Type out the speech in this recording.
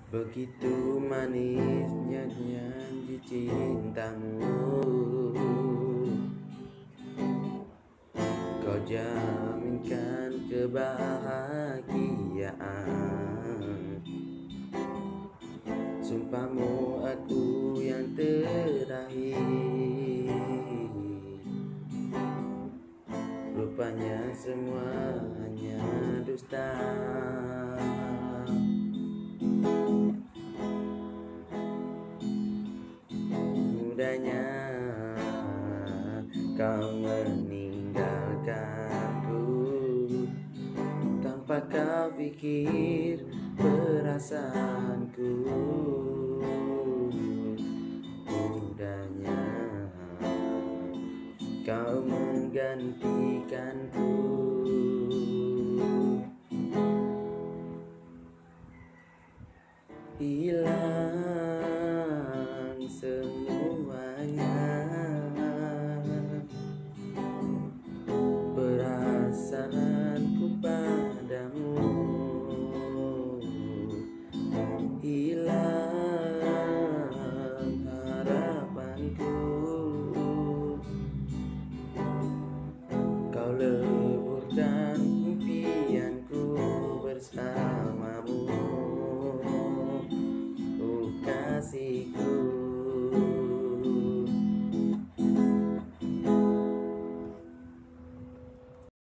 Begitu manisnya janji cintamu, kau jaminkan kebahagiaan. Sumpahmu aku yang terakhir, rupanya semuanya dusta. Mudahnya kau meninggalkanku tanpa kau pikir perasaanku. Mudahnya kau menggantikanku. Hilang semua